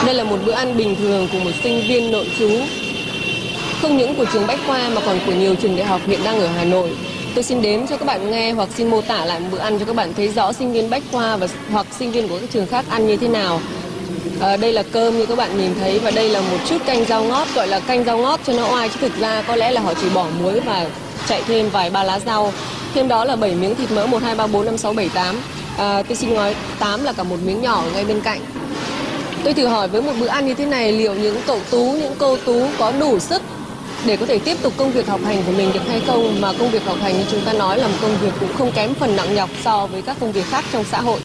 Đây là một bữa ăn bình thường của một sinh viên nội trú, không những của trường Bách Khoa mà còn của nhiều trường đại học hiện đang ở Hà Nội. Tôi xin đếm cho các bạn nghe hoặc xin mô tả lại một bữa ăn cho các bạn thấy rõ sinh viên Bách Khoa hoặc sinh viên của các trường khác ăn như thế nào. Đây là cơm như các bạn nhìn thấy, và đây là một chút canh rau ngót, gọi là canh rau ngót cho nó oai, chứ thực ra có lẽ là họ chỉ bỏ muối và chạy thêm vài ba lá rau. Thêm đó là 7 miếng thịt mỡ, 1, 2, 3, 4, 5, 6, 7, 8. Tôi xin nói 8 là cả một miếng nhỏ ngay bên cạnh. Tôi thử hỏi với một bữa ăn như thế này, liệu những cậu Tú, những cô Tú có đủ sức để có thể tiếp tục công việc học hành của mình được hay không? Mà công việc học hành như chúng ta nói là một công việc cũng không kém phần nặng nhọc so với các công việc khác trong xã hội.